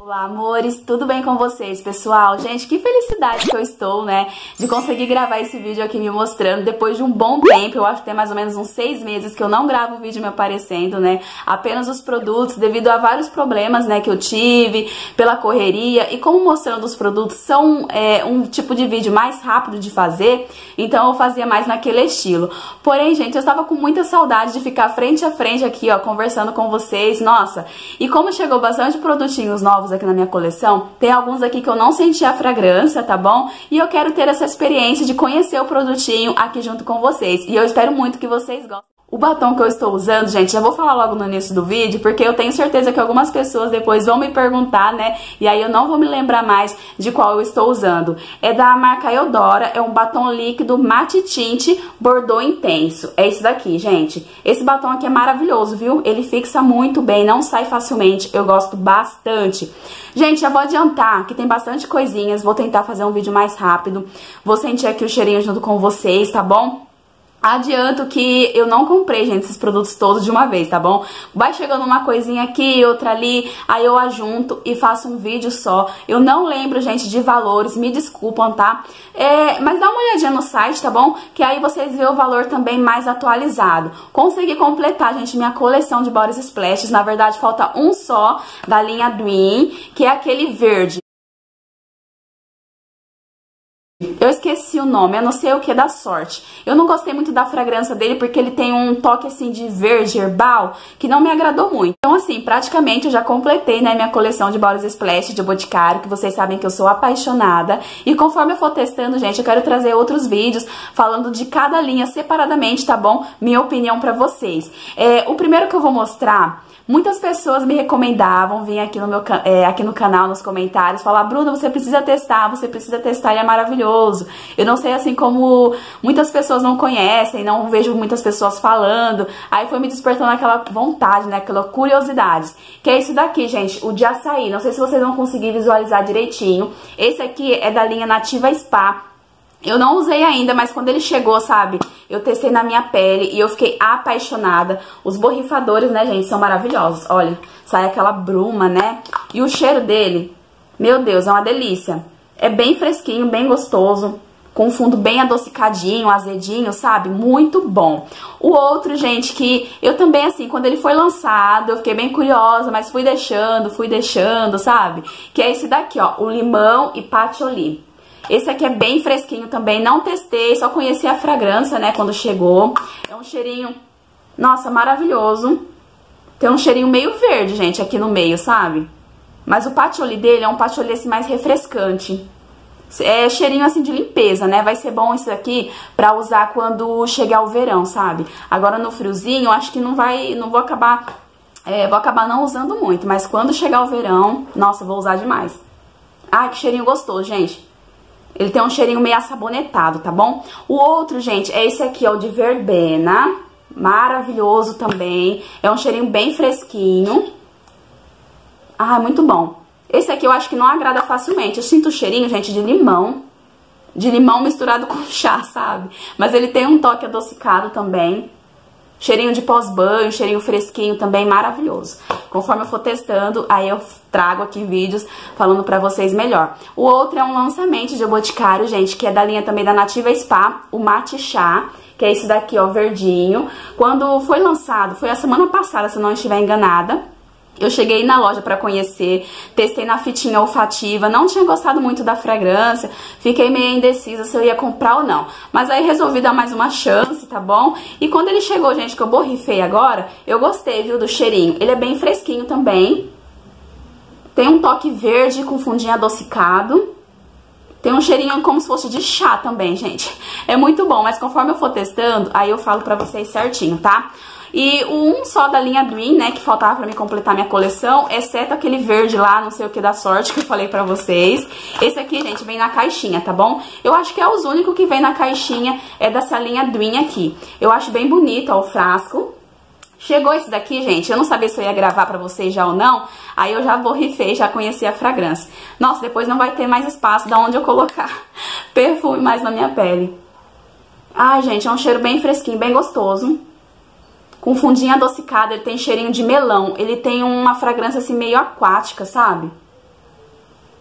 Olá, amores, tudo bem com vocês, pessoal? Gente, que felicidade que eu estou, né, de conseguir gravar esse vídeo aqui me mostrando depois de um bom tempo. Eu acho que tem mais ou menos uns 6 meses que eu não gravo um vídeo me aparecendo, né, apenas os produtos, devido a vários problemas, né, que eu tive pela correria. E como mostrando os produtos são um tipo de vídeo mais rápido de fazer, então eu fazia mais naquele estilo. Porém, gente, eu estava com muita saudade de ficar frente a frente aqui, ó, conversando com vocês, nossa. E como chegou bastante produtinhos novos aqui na minha coleção, tem alguns aqui que eu não senti a fragrância, tá bom? E eu quero ter essa experiência de conhecer o produtinho aqui junto com vocês. E eu espero muito que vocês gostem. O batom que eu estou usando, gente, já vou falar logo no início do vídeo, porque eu tenho certeza que algumas pessoas depois vão me perguntar, né? E aí eu não vou me lembrar mais de qual eu estou usando. É da marca Eudora, é um batom líquido Matte Tint Bordeaux Intenso. É esse daqui, gente. Esse batom aqui é maravilhoso, viu? Ele fixa muito bem, não sai facilmente, eu gosto bastante. Gente, já vou adiantar que tem bastante coisinhas, vou tentar fazer um vídeo mais rápido. Vou sentir aqui o cheirinho junto com vocês, tá bom? Adianto que eu não comprei, gente, esses produtos todos de uma vez, tá bom? Vai chegando uma coisinha aqui, outra ali, aí eu ajunto e faço um vídeo só. Eu não lembro, gente, de valores, me desculpam, tá? Mas dá uma olhadinha no site, tá bom? Que aí vocês vê o valor também mais atualizado. Consegui completar, gente, minha coleção de Body Splashes. Na verdade, falta um só da linha Dream, que é aquele verde. Eu esqueci o nome, eu não sei o que da sorte. Eu não gostei muito da fragrância dele porque ele tem um toque assim de verde herbal que não me agradou muito. Então assim, praticamente eu já completei, né, minha coleção de Body Splash de Boticário, que vocês sabem que eu sou apaixonada. E conforme eu for testando, gente, eu quero trazer outros vídeos falando de cada linha separadamente, tá bom? Minha opinião pra vocês. O primeiro que eu vou mostrar... Muitas pessoas me recomendavam vir aqui no canal, nos comentários, falar: Bruna, você precisa testar, ele é maravilhoso. Eu não sei, assim, como muitas pessoas não conhecem, não vejo muitas pessoas falando. Aí foi me despertando aquela vontade, né, aquela curiosidade. Que é esse daqui, gente, o de açaí. Não sei se vocês vão conseguir visualizar direitinho. Esse aqui é da linha Nativa Spa. Eu não usei ainda, mas quando ele chegou, sabe, eu testei na minha pele e eu fiquei apaixonada. Os borrifadores, né, gente, são maravilhosos. Olha, sai aquela bruma, né? E o cheiro dele, meu Deus, é uma delícia. É bem fresquinho, bem gostoso, com um fundo bem adocicadinho, azedinho, sabe? Muito bom. O outro, gente, que eu também, assim, quando ele foi lançado, eu fiquei bem curiosa, mas fui deixando, sabe? Que é esse daqui, ó, o Limão e Patchouli. Esse aqui é bem fresquinho também, não testei, só conheci a fragrância, né, quando chegou. É um cheirinho, nossa, maravilhoso. Tem um cheirinho meio verde, gente, aqui no meio, sabe? Mas o patchouli dele é um patchouli assim, mais refrescante. É cheirinho assim de limpeza, né? Vai ser bom isso aqui pra usar quando chegar o verão, sabe? Agora no friozinho, eu acho que vou acabar não usando muito. Mas quando chegar o verão, nossa, eu vou usar demais. Ai, que cheirinho gostoso, gente. Ele tem um cheirinho meio assabonetado, tá bom? O outro, gente, é esse aqui, ó, o de verbena. Maravilhoso também. É um cheirinho bem fresquinho. Ah, muito bom. Esse aqui eu acho que não agrada facilmente. Eu sinto o cheirinho, gente, de limão. De limão misturado com chá, sabe? Mas ele tem um toque adocicado também. Cheirinho de pós-banho, cheirinho fresquinho também, maravilhoso. Conforme eu for testando, aí eu trago aqui vídeos falando pra vocês melhor. O outro é um lançamento de Boticário, gente, que é da linha também da Nativa Spa, o Mate Chá, que é esse daqui, ó, verdinho. Quando foi lançado, foi a semana passada, se não estiver enganada. Eu cheguei na loja pra conhecer, testei na fitinha olfativa, não tinha gostado muito da fragrância, fiquei meio indecisa se eu ia comprar ou não. Mas aí resolvi dar mais uma chance, tá bom? E quando ele chegou, gente, que eu borrifei agora, eu gostei, viu, do cheirinho. Ele é bem fresquinho também. Tem um toque verde com fundinho adocicado. Tem um cheirinho como se fosse de chá também, gente. É muito bom, mas conforme eu for testando, aí eu falo pra vocês certinho, tá? E um só da linha Dream, né, que faltava pra me completar minha coleção, exceto aquele verde lá, não sei o que da sorte, que eu falei pra vocês. Esse aqui, gente, vem na caixinha, tá bom? Eu acho que é os únicos que vem na caixinha, é dessa linha Dream aqui. Eu acho bem bonito, ó, o frasco. Chegou esse daqui, gente, eu não sabia se eu ia gravar pra vocês já ou não, aí eu já borrifei, já conheci a fragrância. Nossa, depois não vai ter mais espaço da onde eu colocar perfume mais na minha pele. Ai, gente, é um cheiro bem fresquinho, bem gostoso. Com fundinho adocicado, ele tem cheirinho de melão. Ele tem uma fragrância assim meio aquática, sabe?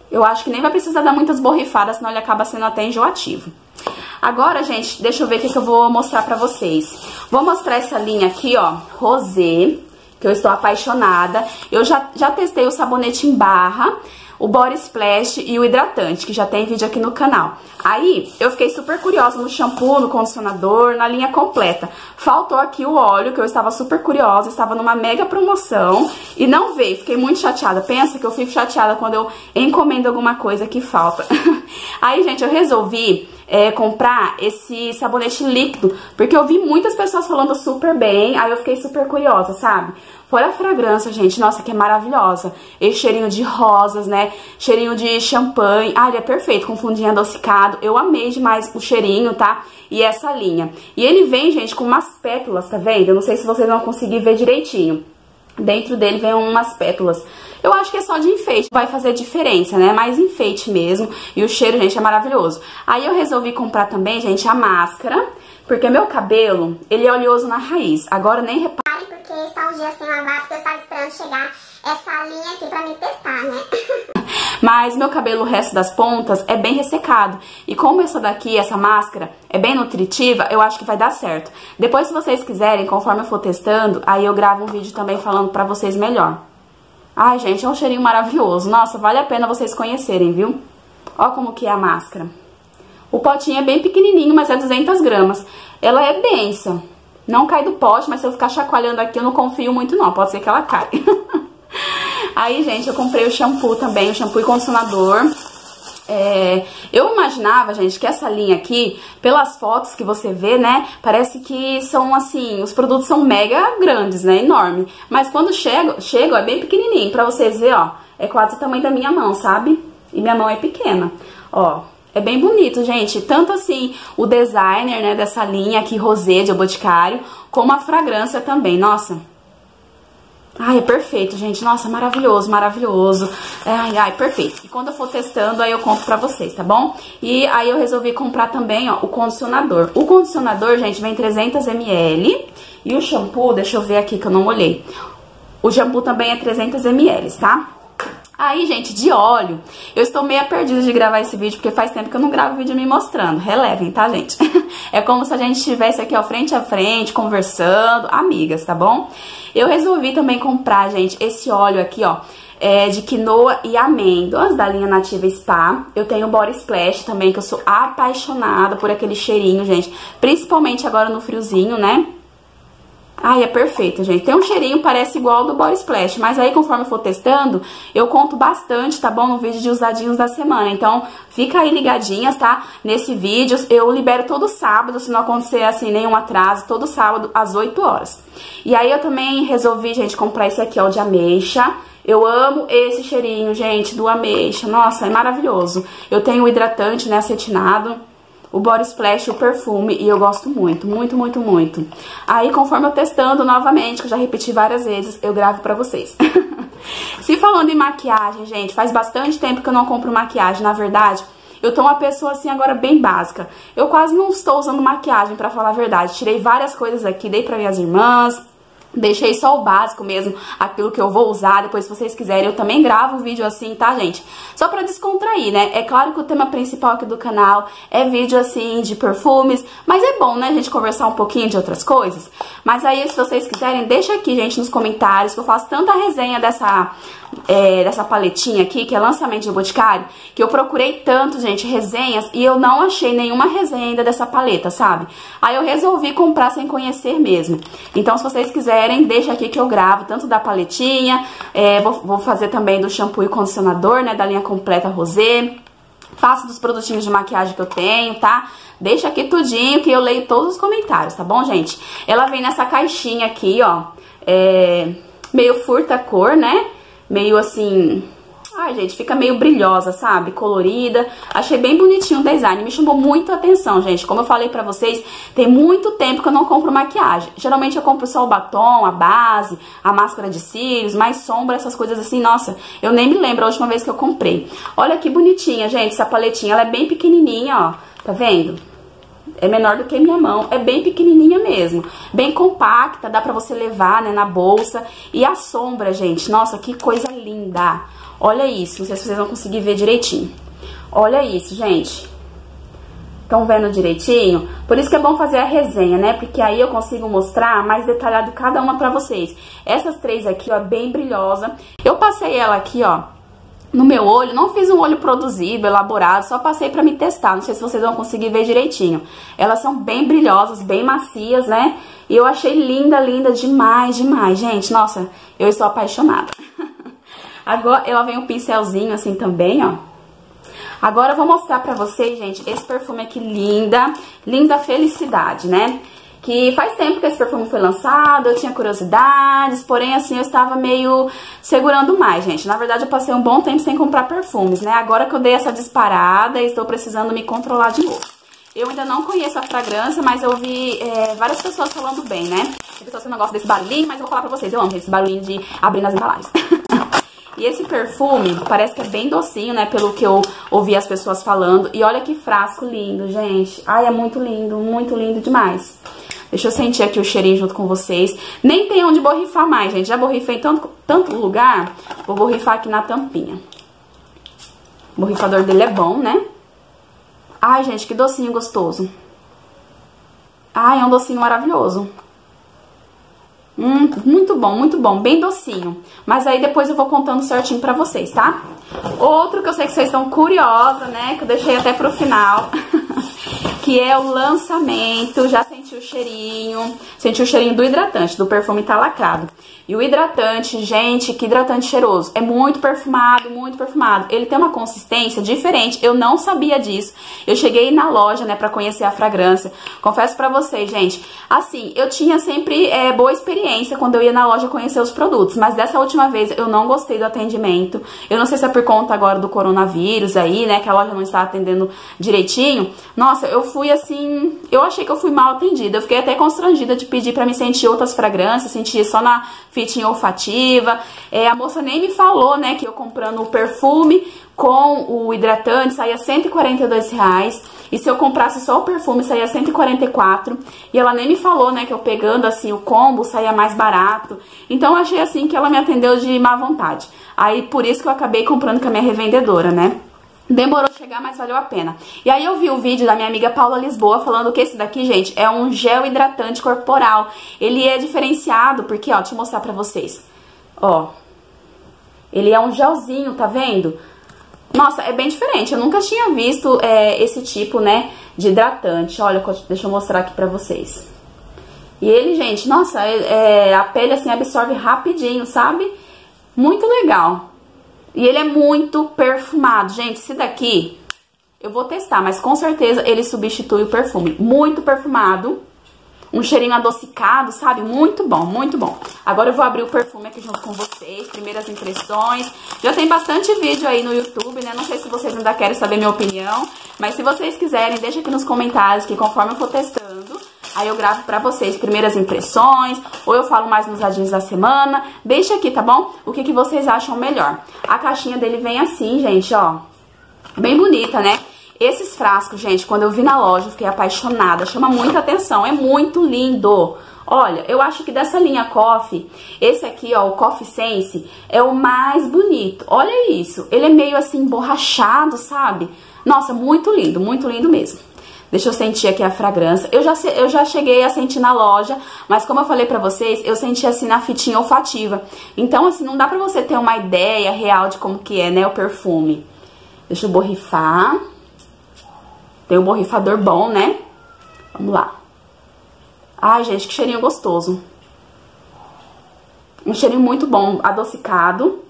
Eu acho que nem vai precisar dar muitas borrifadas, senão ele acaba sendo até enjoativo. Agora, gente, deixa eu ver o que eu vou mostrar pra vocês. Vou mostrar essa linha aqui, ó, rosé, que eu estou apaixonada. Eu já testei o sabonete em barra, o Body Splash e o hidratante, que já tem vídeo aqui no canal. Aí, eu fiquei super curiosa no shampoo, no condicionador, na linha completa. Faltou aqui o óleo, que eu estava super curiosa, estava numa mega promoção e não veio. Fiquei muito chateada. Pensa que eu fico chateada quando eu encomendo alguma coisa que falta. Aí, gente, eu resolvi comprar esse sabonete líquido, porque eu vi muitas pessoas falando super bem, aí eu fiquei super curiosa, sabe? Fora a fragrância, gente, nossa, que é maravilhosa. Esse cheirinho de rosas, né? Cheirinho de champanhe. Ah, ele é perfeito, com fundinho adocicado. Eu amei demais o cheirinho, tá? E essa linha. E ele vem, gente, com umas pétalas, tá vendo? Eu não sei se vocês vão conseguir ver direitinho. Dentro dele vem umas pétalas. Eu acho que é só de enfeite, vai fazer diferença, né? Mais enfeite mesmo. E o cheiro, gente, é maravilhoso. Aí eu resolvi comprar também, gente, a máscara, porque meu cabelo, ele é oleoso na raiz. Agora nem repare, porque está um dia sem lavar, porque eu estava esperando chegar essa linha aqui pra me testar, né? Mas meu cabelo, o resto das pontas, é bem ressecado. E como essa daqui, essa máscara, é bem nutritiva, eu acho que vai dar certo. Depois, se vocês quiserem, conforme eu for testando, aí eu gravo um vídeo também falando pra vocês melhor. Ai, gente, é um cheirinho maravilhoso. Nossa, vale a pena vocês conhecerem, viu? Ó como que é a máscara. O potinho é bem pequenininho, mas é 200 gramas. Ela é densa. Não cai do pote, mas se eu ficar chacoalhando aqui, eu não confio muito não. Pode ser que ela caia. Aí, gente, eu comprei o shampoo também, o shampoo e condicionador. Eu imaginava, gente, que essa linha aqui, pelas fotos que você vê, né, parece que são, assim, os produtos são mega grandes, né, enorme. Mas quando chego é bem pequenininho, pra vocês verem, ó, é quase o tamanho da minha mão, sabe? E minha mão é pequena, ó. É bem bonito, gente, tanto assim o designer, né, dessa linha aqui, rosé de Boticário, como a fragrância também, nossa. Ai, é perfeito, gente, nossa, maravilhoso, maravilhoso. Ai, perfeito. E quando eu for testando, aí eu compro pra vocês, tá bom? E aí eu resolvi comprar também, ó, o condicionador. O condicionador, gente, vem 300 ml. E o shampoo, deixa eu ver aqui que eu não olhei. O shampoo também é 300 ml, tá? Aí, gente, de óleo, eu estou meio perdida de gravar esse vídeo, porque faz tempo que eu não gravo vídeo me mostrando. Relevem, tá, gente? É como se a gente estivesse aqui, ó, frente a frente, conversando, amigas, tá bom? Eu resolvi também comprar, gente, esse óleo aqui, ó, de quinoa e amêndoas, da linha Nativa Spa. Eu tenho o Body Splash também, que eu sou apaixonada por aquele cheirinho, gente. Principalmente agora no friozinho, né? Ai, é perfeito, gente. Tem um cheirinho, parece igual ao do Body Splash, mas aí conforme eu for testando, eu conto bastante, tá bom? No vídeo de usadinhos da semana. Então, fica aí ligadinhas, tá? Nesse vídeo, eu libero todo sábado, se não acontecer, assim, nenhum atraso, todo sábado, às 8 horas. E aí eu também resolvi, gente, comprar esse aqui, ó, de ameixa. Eu amo esse cheirinho, gente, do ameixa. Nossa, é maravilhoso. Eu tenho o hidratante, né, acetinado, o Body Splash, o perfume, e eu gosto muito, muito, muito, muito. Aí, conforme eu testando novamente, que eu já repeti várias vezes, eu gravo pra vocês. Se falando em maquiagem, gente, faz bastante tempo que eu não compro maquiagem, na verdade. Eu tô uma pessoa, assim, agora bem básica. Eu quase não estou usando maquiagem, pra falar a verdade. Tirei várias coisas aqui, dei pra minhas irmãs. Deixei só o básico mesmo, aquilo que eu vou usar. Depois, se vocês quiserem, eu também gravo um vídeo assim, tá, gente? Só pra descontrair, né? É claro que o tema principal aqui do canal é vídeo, assim, de perfumes. Mas é bom, né, a gente conversar um pouquinho de outras coisas. Mas aí, se vocês quiserem, deixa aqui, gente, nos comentários, que eu faço tanta resenha dessa paletinha aqui, que é lançamento de Boticário, que eu procurei tanto, gente, resenhas, e eu não achei nenhuma resenha ainda dessa paleta, sabe? Aí eu resolvi comprar sem conhecer mesmo. Então, se vocês quiserem, deixa aqui que eu gravo, tanto da paletinha, vou fazer também do shampoo e condicionador, né, da linha completa rosé. Faço dos produtinhos de maquiagem que eu tenho, tá? Deixa aqui tudinho que eu leio todos os comentários, tá bom, gente? Ela vem nessa caixinha aqui, ó, meio furta-cor, né? Meio assim... Ai, gente, fica meio brilhosa, sabe? Colorida. Achei bem bonitinho o design. Me chamou muito a atenção, gente. Como eu falei pra vocês, tem muito tempo que eu não compro maquiagem. Geralmente eu compro só o batom, a base, a máscara de cílios, mais sombra, essas coisas assim. Nossa, eu nem me lembro a última vez que eu comprei. Olha que bonitinha, gente, essa paletinha. Ela é bem pequenininha, ó. Tá vendo? É menor do que minha mão, é bem pequenininha mesmo, bem compacta, dá pra você levar, né, na bolsa. E a sombra, gente, nossa, que coisa linda. Olha isso, não sei se vocês vão conseguir ver direitinho. Olha isso, gente. Estão vendo direitinho? Por isso que é bom fazer a resenha, né? Porque aí eu consigo mostrar mais detalhado cada uma pra vocês. Essas três aqui, ó, bem brilhosa. Eu passei ela aqui, ó, no meu olho. Não fiz um olho produzido, elaborado, só passei pra me testar. Não sei se vocês vão conseguir ver direitinho. Elas são bem brilhosas, bem macias, né? E eu achei linda, linda demais, demais, gente. Nossa, eu estou apaixonada. Agora, ela vem um pincelzinho assim também, ó. Agora eu vou mostrar pra vocês, gente, esse perfume aqui, linda, linda felicidade, né? Que faz tempo que esse perfume foi lançado, eu tinha curiosidades, porém assim eu estava meio segurando mais, gente. Na verdade eu passei um bom tempo sem comprar perfumes, né? Agora que eu dei essa disparada, estou precisando me controlar de novo. Eu ainda não conheço a fragrância, mas eu vi várias pessoas falando bem, né? Tem pessoas que não gostam desse barulhinho, mas eu vou falar pra vocês, eu amo esse barulhinho de abrir nas embalagens. E esse perfume parece que é bem docinho, né? Pelo que eu ouvi as pessoas falando. E olha que frasco lindo, gente. Ai, é muito lindo demais. Deixa eu sentir aqui o cheirinho junto com vocês. Nem tem onde borrifar mais, gente. Já borrifei em tanto lugar. Vou borrifar aqui na tampinha. O borrifador dele é bom, né? Ai, gente, que docinho gostoso. Ai, é um docinho maravilhoso. Muito bom, bem docinho. Mas aí depois eu vou contando certinho pra vocês, tá? Outro que eu sei que vocês estão curiosas, né? Que eu deixei até pro final. Que é o lançamento. Já senti o cheirinho. Senti o cheirinho do hidratante, do perfume tá lacrado. E o hidratante, gente, que hidratante cheiroso. É muito perfumado, muito perfumado. Ele tem uma consistência diferente. Eu não sabia disso. Eu cheguei na loja, né, pra conhecer a fragrância. Confesso pra vocês, gente, assim, eu tinha sempre boa experiência quando eu ia na loja conhecer os produtos. Mas dessa última vez eu não gostei do atendimento. Eu não sei se é por conta agora do coronavírus aí, né, que a loja não está atendendo direitinho. Nossa, eu fui assim, eu achei que eu fui mal atendida. Eu fiquei até constrangida de pedir pra me sentir outras fragrâncias, sentir só na fitinha olfativa. A moça nem me falou, né, que eu comprando o perfume com o hidratante saía R$142. E se eu comprasse só o perfume saía R$144. E ela nem me falou, né, que eu pegando assim o combo saía mais barato. Então eu achei assim que ela me atendeu de má vontade. Aí por isso que eu acabei comprando com a minha revendedora, né? Demorou chegar, mas valeu a pena. E aí eu vi o vídeo da minha amiga Paula Lisboa falando que esse daqui, gente, é um gel hidratante corporal. Ele é diferenciado porque, ó, deixa eu mostrar pra vocês. Ó, ele é um gelzinho, tá vendo? Nossa, é bem diferente. Eu nunca tinha visto esse tipo, né, de hidratante. Olha, deixa eu mostrar aqui pra vocês. E ele, gente, nossa, a pele assim absorve rapidinho, sabe? Muito legal. E ele é muito perfumado. Gente, esse daqui eu vou testar, mas com certeza ele substitui o perfume. Muito perfumado. Um cheirinho adocicado, sabe? Muito bom, muito bom. Agora eu vou abrir o perfume aqui junto com vocês. Primeiras impressões. Já tem bastante vídeo aí no YouTube, né? Não sei se vocês ainda querem saber minha opinião. Mas se vocês quiserem, deixa aqui nos comentários que conforme eu for testando, aí eu gravo pra vocês primeiras impressões, ou eu falo mais nos adinhos da semana. Deixa aqui, tá bom? O que vocês acham melhor. A caixinha dele vem assim, gente, ó. Bem bonita, né? Esses frascos, gente, quando eu vi na loja, eu fiquei apaixonada. Chama muita atenção, é muito lindo. Olha, eu acho que dessa linha Coffee, esse aqui, ó, o Coffee Sense, é o mais bonito. Olha isso, ele é meio assim, borrachado, sabe? Nossa, muito lindo mesmo. Deixa eu sentir aqui a fragrância. Eu já cheguei a sentir na loja, mas como eu falei pra vocês, eu senti assim na fitinha olfativa. Então, assim, não dá pra você ter uma ideia real de como que é, né, o perfume. Deixa eu borrifar. Tem um borrifador bom, né? Vamos lá. Ai, gente, que cheirinho gostoso. Um cheirinho muito bom, adocicado.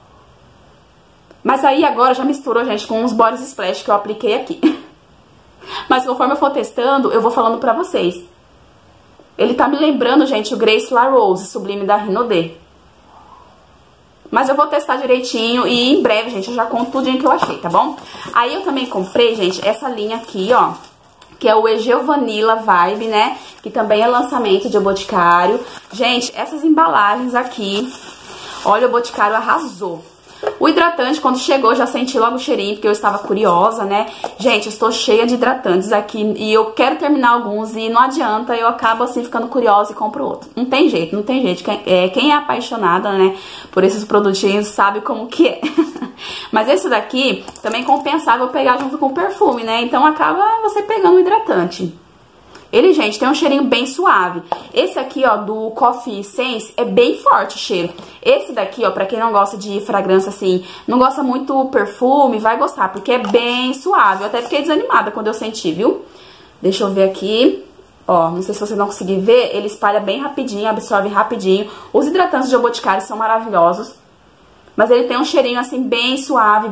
Mas aí agora já misturou, gente, com uns body splash que eu apliquei aqui. Mas conforme eu for testando, eu vou falando pra vocês. Ele tá me lembrando, gente, o Grace La Rose Sublime da Renaudet. Mas eu vou testar direitinho e em breve, gente, eu já conto tudinho que eu achei, tá bom? Aí eu também comprei, gente, essa linha aqui, ó, que é o Egeu Vanilla Vibe, né? Que também é lançamento de O Boticário. Gente, essas embalagens aqui, olha, o Boticário arrasou. O hidratante, quando chegou, já senti logo o cheirinho, porque eu estava curiosa, né? Gente, eu estou cheia de hidratantes aqui e eu quero terminar alguns e não adianta, eu acabo assim ficando curiosa e compro outro. Não tem jeito, não tem jeito. Quem é apaixonada, né, por esses produtinhos sabe como que é. Mas esse daqui também compensava eu pegar junto com o perfume, né? Então acaba você pegando o hidratante. Ele, gente, tem um cheirinho bem suave. Esse aqui, ó, do Coffee Sense, é bem forte o cheiro. Esse daqui, ó, pra quem não gosta de fragrância, assim, não gosta muito perfume, vai gostar, porque é bem suave. Eu até fiquei desanimada quando eu senti, viu? Deixa eu ver aqui. Ó, não sei se vocês vão conseguir ver, ele espalha bem rapidinho, absorve rapidinho. Os hidratantes de Boticário são maravilhosos. Mas ele tem um cheirinho, assim, bem suave,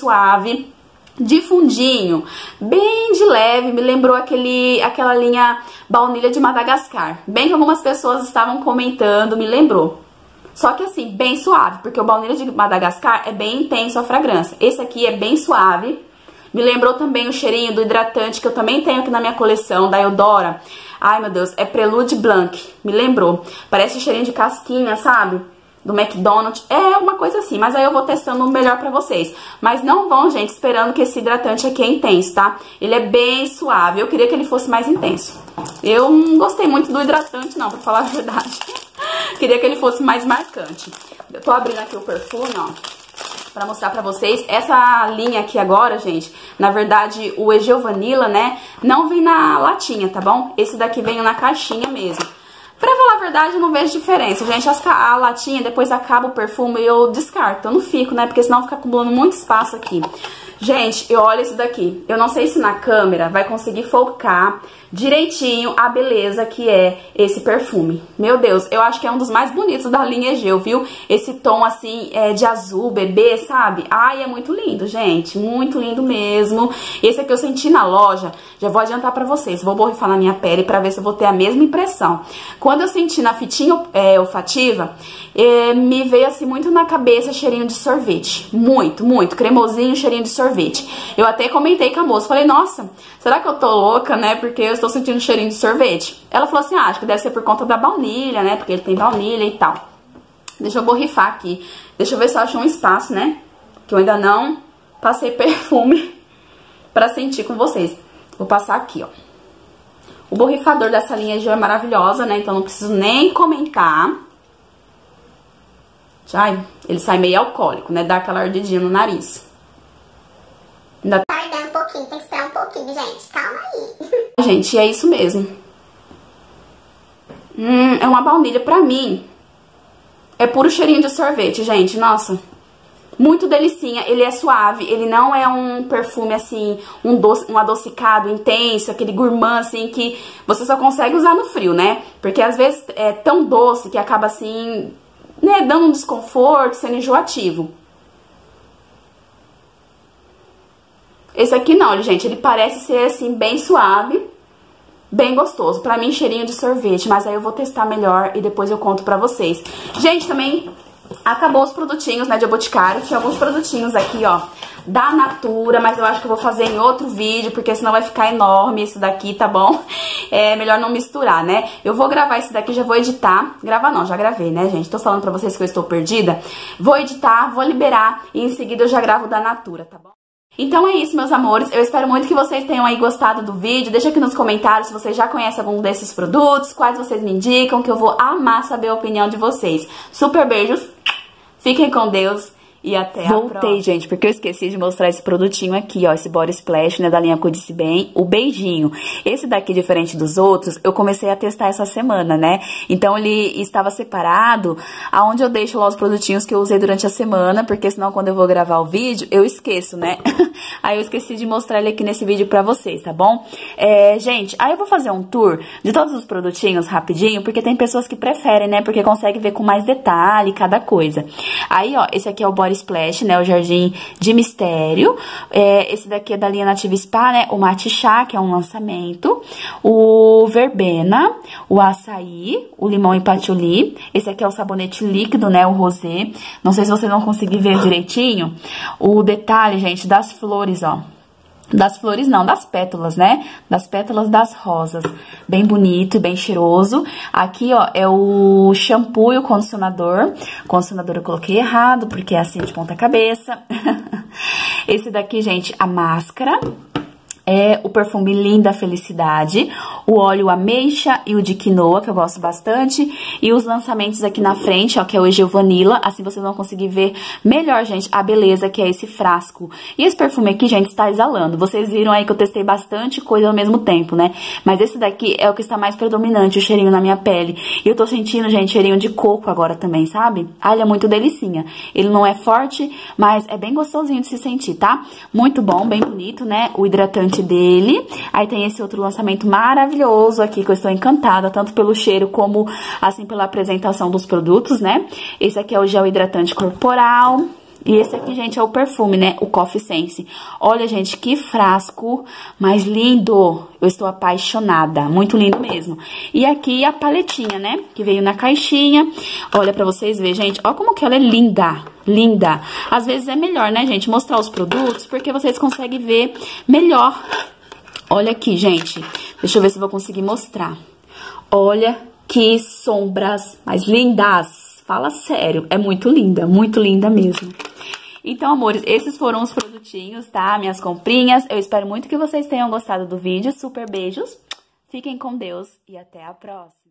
de fundinho, bem de leve, me lembrou aquela linha baunilha de Madagascar. Bem que algumas pessoas estavam comentando, me lembrou. Só que assim, bem suave, porque o baunilha de Madagascar é bem intenso a fragrância. Esse aqui é bem suave. Me lembrou também o cheirinho do hidratante que eu também tenho aqui na minha coleção, da Eudora. Ai, meu Deus, é Prelude Blanc, me lembrou. Parece cheirinho de casquinha, sabe? Do McDonald's, é uma coisa assim, mas aí eu vou testando o melhor pra vocês. Mas não vão, gente, esperando que esse hidratante aqui é intenso, tá? Ele é bem suave, eu queria que ele fosse mais intenso. Eu não gostei muito do hidratante não, pra falar a verdade. Queria que ele fosse mais marcante. Eu tô abrindo aqui o perfume, ó, pra mostrar pra vocês. Essa linha aqui agora, gente, na verdade o Egeu Vanilla, né, não vem na latinha, tá bom? Esse daqui vem na caixinha mesmo. Pra falar a verdade, eu não vejo diferença, gente. A latinha, depois acaba o perfume e eu descarto. Eu não fico, né? Porque senão fica acumulando muito espaço aqui. Gente, olha isso daqui. Eu não sei se na câmera vai conseguir focar direitinho a beleza que é esse perfume. Meu Deus, eu acho que é um dos mais bonitos da linha Egeu, viu? Esse tom, assim, de azul, bebê, sabe? Ai, é muito lindo, gente. Muito lindo mesmo. Esse aqui eu senti na loja. Já vou adiantar pra vocês. Vou borrifar na minha pele pra ver se eu vou ter a mesma impressão. Quando eu senti na fitinha olfativa, me veio, assim, muito na cabeça cheirinho de sorvete. Muito, muito. Cremosinho, cheirinho de sorvete. Eu até comentei com a moça. Falei, nossa, será que eu tô louca, né? Porque eu estou sentindo cheirinho de sorvete. Ela falou assim, acho que deve ser por conta da baunilha, né? Porque ele tem baunilha e tal. Deixa eu borrifar aqui. Deixa eu ver se eu acho um espaço, né? Que eu ainda não passei perfume pra sentir com vocês. Vou passar aqui, ó. O borrifador dessa linha Egeu é maravilhosa, né? Então não preciso nem comentar. Ai, ele sai meio alcoólico, né? Dá aquela ardidinha no nariz. Tá ardendo um pouquinho, tem que esperar um pouquinho, gente. Calma aí. Gente, é isso mesmo. É uma baunilha, pra mim. É puro cheirinho de sorvete, gente. Nossa. Muito delicinha. Ele é suave. Ele não é um perfume, assim, um adocicado intenso, aquele gourmand, assim, que você só consegue usar no frio, né? Porque às vezes é tão doce que acaba, assim, né, dando um desconforto, sendo enjoativo. Esse aqui não, gente, ele parece ser, assim, bem suave, bem gostoso. Pra mim, cheirinho de sorvete, mas aí eu vou testar melhor e depois eu conto pra vocês. Gente, também acabou os produtinhos, né, de Boticário. Tinha alguns produtinhos aqui, ó, da Natura, mas eu acho que eu vou fazer em outro vídeo, porque senão vai ficar enorme esse daqui, tá bom? É melhor não misturar, né? Eu vou gravar esse daqui, já vou editar. Gravar não, já gravei, né, gente? Tô falando pra vocês que eu estou perdida. Vou editar, vou liberar e em seguida eu já gravo da Natura, tá bom? Então é isso, meus amores, eu espero muito que vocês tenham aí gostado do vídeo. Deixa aqui nos comentários se vocês já conhecem algum desses produtos, quais vocês me indicam, que eu vou amar saber a opinião de vocês. Super beijos, fiquem com Deus e até a próxima. Voltei, gente, porque eu esqueci de mostrar esse produtinho aqui, ó, esse Body Splash, né, da linha Cuide-se Bem, o beijinho. Esse daqui, diferente dos outros, eu comecei a testar essa semana, né, então ele estava separado, aonde eu deixo lá os produtinhos que eu usei durante a semana, porque senão quando eu vou gravar o vídeo, eu esqueço, né, aí eu esqueci de mostrar ele aqui nesse vídeo pra vocês, tá bom? Gente, aí eu vou fazer um tour de todos os produtinhos rapidinho, porque tem pessoas que preferem, né, porque consegue ver com mais detalhe cada coisa. Aí, ó, esse aqui é o Body Splash, né, o Jardim de Mistério. Esse daqui é da linha Nativa Spa, né, o Mate Chá, que é um lançamento. O Verbena, o Açaí, o Limão e Patchouli. Esse aqui é o sabonete líquido, né, o Rosé. Não sei se vocês vão conseguir ver direitinho o detalhe, gente, das flores, ó. Das flores não, das pétalas, né? Das pétalas das rosas. Bem bonito e bem cheiroso. Aqui, ó, é o shampoo e o condicionador. O condicionador eu coloquei errado, porque é assim de ponta cabeça. Esse daqui, gente, a máscara. É o perfume Linda Felicidade, o óleo ameixa e o de quinoa, que eu gosto bastante. E os lançamentos aqui na frente, ó, que é o Egeu Vanilla. Assim vocês vão conseguir ver melhor, gente, a beleza que é esse frasco. E esse perfume aqui, gente, está exalando. Vocês viram aí que eu testei bastante coisa ao mesmo tempo, né? Mas esse daqui é o que está mais predominante, o cheirinho na minha pele. E eu tô sentindo, gente, cheirinho de coco agora também, sabe? Ah, ele é muito delicinha. Ele não é forte, mas é bem gostosinho de se sentir, tá? Muito bom, bem bonito, né? O hidratante dele. Aí tem esse outro lançamento maravilhoso aqui, que eu estou encantada, tanto pelo cheiro como, assim, pela apresentação dos produtos, né? Esse aqui é o gel hidratante corporal. E esse aqui, gente, é o perfume, né? O Coffee Sense. Olha, gente, que frasco mais lindo. Eu estou apaixonada. Muito lindo mesmo. E aqui a paletinha, né? Que veio na caixinha. Olha pra vocês verem, gente. Olha como que ela é linda. Linda. Às vezes é melhor, né, gente? Mostrar os produtos, porque vocês conseguem ver melhor. Olha aqui, gente. Deixa eu ver se eu vou conseguir mostrar. Olha que sombras mais lindas. Fala sério. É muito linda mesmo. Então, amores, esses foram os produtinhos, tá? Minhas comprinhas. Eu espero muito que vocês tenham gostado do vídeo. Super beijos. Fiquem com Deus e até a próxima.